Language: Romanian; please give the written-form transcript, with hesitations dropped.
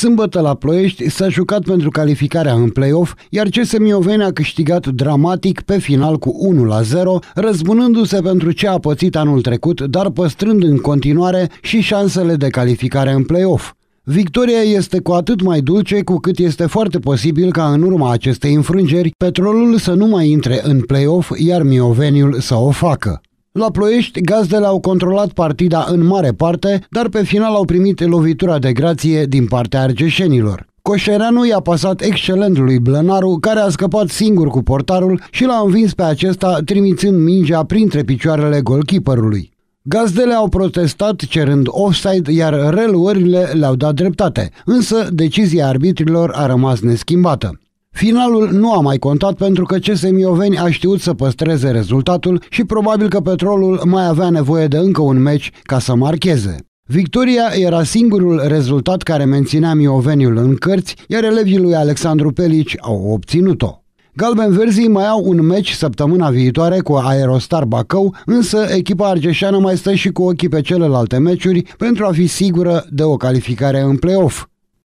Sâmbătă la Ploiești s-a jucat pentru calificarea în play-off, iar CS Mioveni a câștigat dramatic pe final cu 1-0, răzbunându-se pentru ce a pățit anul trecut, dar păstrând în continuare și șansele de calificare în play-off. Victoria este cu atât mai dulce cu cât este foarte posibil ca în urma acestei înfrângeri Petrolul să nu mai intre în play-off, iar Mioveniul să o facă. La Ploiești, gazdele au controlat partida în mare parte, dar pe final au primit lovitura de grație din partea argeșenilor. Coșereanu i-a pasat excelent lui Blănaru, care a scăpat singur cu portarul și l-a învins pe acesta, trimițând mingea printre picioarele golkeeperului. Gazdele au protestat cerând offside, iar reluările le-au dat dreptate, însă decizia arbitrilor a rămas neschimbată. Finalul nu a mai contat pentru că CS Mioveni a știut să păstreze rezultatul și probabil că Petrolul mai avea nevoie de încă un meci ca să marcheze. Victoria era singurul rezultat care menținea Mioveniul în cărți, iar elevii lui Alexandru Pelici au obținut-o. Galben-verzii mai au un meci săptămâna viitoare cu Aerostar Bacău, însă echipa argeșeană mai stă și cu ochii pe celelalte meciuri pentru a fi sigură de o calificare în play-off.